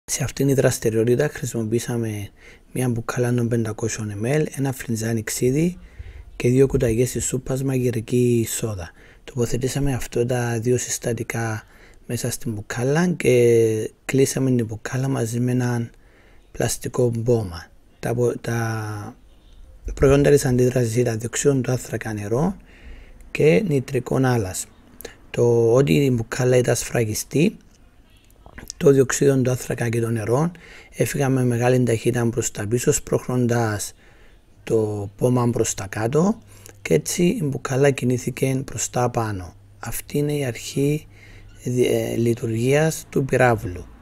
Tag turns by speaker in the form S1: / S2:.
S1: Σε αυτήν η δραστηριότητα χρησιμοποιήσαμε μια μπουκάλα των 500 ml, ένα φλιτζάνι ξύδι και 2 κουταλιές της σούπας μαγειρική σόδα. Τοποθετήσαμε αυτά τα δύο συστατικά μέσα στην μπουκάλα και κλείσαμε την μπουκάλα μαζί με ένα πλαστικό μπόμα. Τα προϊόντα της αντίδρασης ήταν διοξείδιο του άνθρακα, νερό και νητρικό άλας. Ότι η μπουκάλα ήταν σφραγιστή, το διοξείδιο του άνθρακα και το νερό έφυγαν με μεγάλη ταχύτητα προς τα πίσω, σπρώχνοντας το πόμα προς τα κάτω και έτσι η μπουκάλα κινήθηκε προς τα πάνω. Αυτή είναι η αρχή λειτουργίας του πυράβλου.